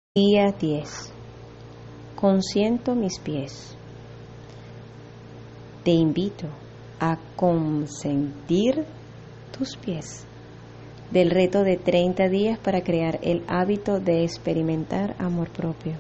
Día 10. Consiento mis pies. Te invito a consentir tus pies del reto de 30 días para crear el hábito de experimentar amor propio.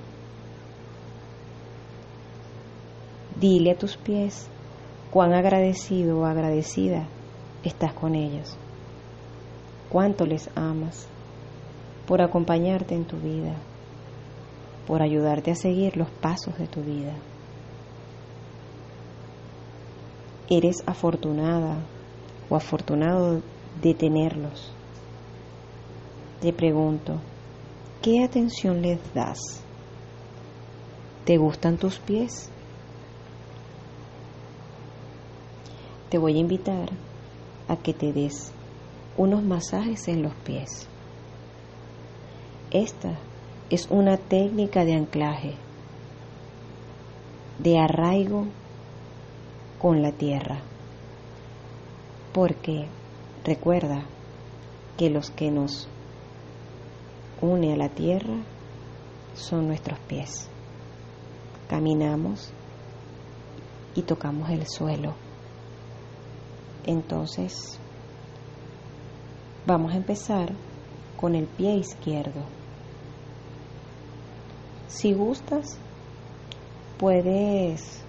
Dile a tus pies cuán agradecido o agradecida estás con ellos, cuánto les amas por acompañarte en tu vida, por ayudarte a seguir los pasos de tu vida. Eres afortunada o afortunado de tenerlos. Te pregunto, ¿qué atención les das? ¿Te gustan tus pies? Te voy a invitar a que te des unos masajes en los pies. Esta es una técnica de anclaje, de arraigo con la tierra, porque recuerda que los que nos une a la tierra son nuestros pies. Caminamos y tocamos el suelo. Entonces, vamos a empezar con el pie izquierdo. Si gustas, puedes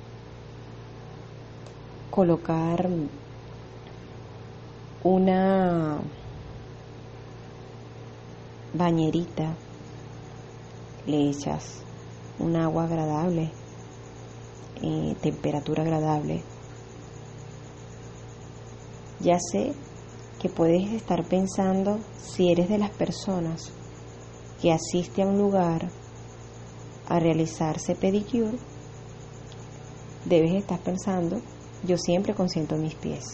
colocar una bañerita, le echas un agua agradable, temperatura agradable. Ya sé que puedes estar pensando, si eres de las personas que asiste a un lugar a realizarse pedicure, debes estar pensando, yo siempre consiento mis pies.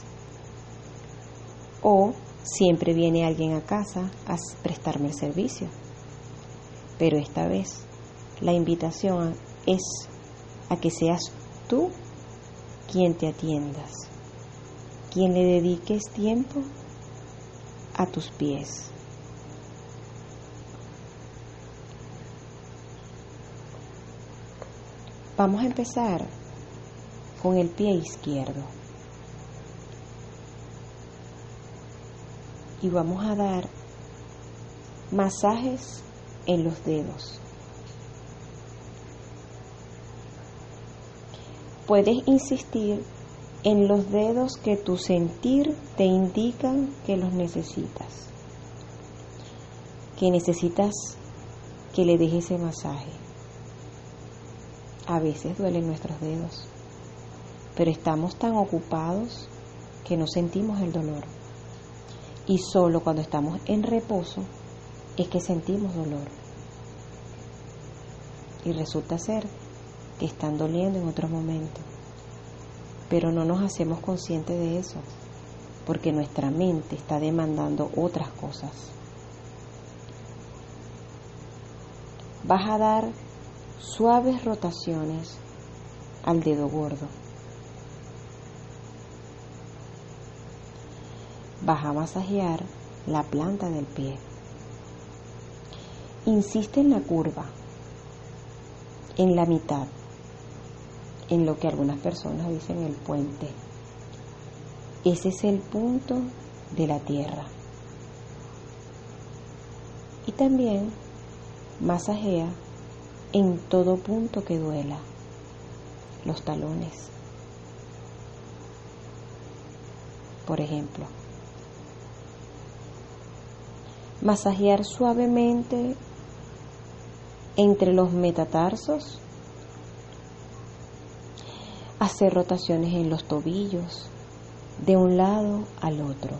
O siempre viene alguien a casa a prestarme el servicio. Pero esta vez la invitación es a que seas tú quien te atiendas, quien le dediques tiempo a tus pies. Vamos a empezar con el pie izquierdo y vamos a dar masajes en los dedos. Puedes insistir en los dedos que tu sentir te indican que los necesitas, que necesitas que le dejes ese masaje. A veces duelen nuestros dedos, pero estamos tan ocupados que no sentimos el dolor. Y solo cuando estamos en reposo es que sentimos dolor. Y resulta ser que están doliendo en otro momento. Pero no nos hacemos conscientes de eso, porque nuestra mente está demandando otras cosas. Vas a dar suaves rotaciones al dedo gordo. Vas a masajear la planta del pie. Insiste en la curva, en la mitad, en lo que algunas personas dicen el puente. Ese es el punto de la tierra. Y también masajea en todo punto que duela, los talones, por ejemplo. Masajear suavemente entre los metatarsos, hacer rotaciones en los tobillos, de un lado al otro,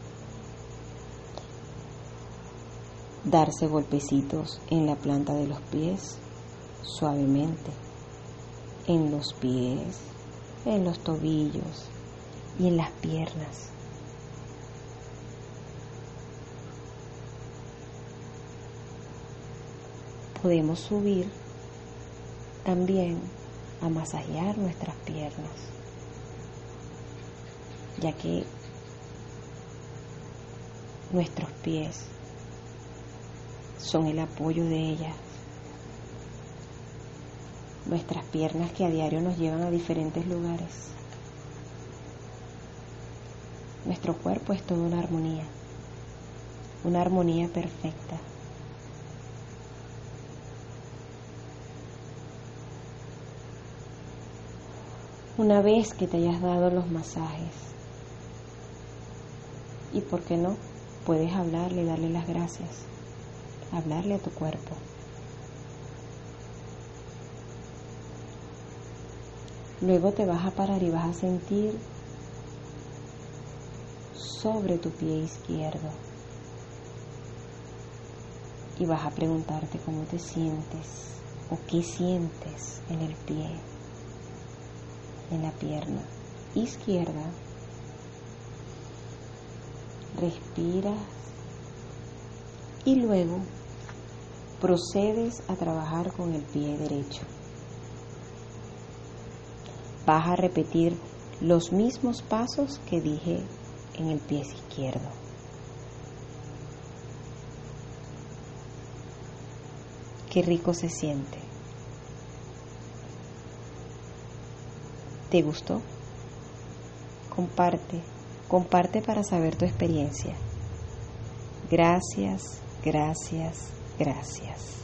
darse golpecitos en la planta de los pies, suavemente, en los pies, en los tobillos y en las piernas. Podemos subir también a masajear nuestras piernas, ya que nuestros pies son el apoyo de ellas nuestras piernas que a diario nos llevan a diferentes lugares. Nuestro cuerpo es toda una armonía perfecta. Una vez que te hayas dado los masajes, y por qué no, puedes hablarle y darle las gracias, hablarle a tu cuerpo. Luego te vas a parar y vas a sentir sobre tu pie izquierdo y vas a preguntarte cómo te sientes o qué sientes en el pie, en la pierna izquierda. Respiras y luego procedes a trabajar con el pie derecho. Vas a repetir los mismos pasos que dije en el pie izquierdo. Qué rico se siente. ¿Te gustó? Comparte para saber tu experiencia. Gracias, gracias, gracias.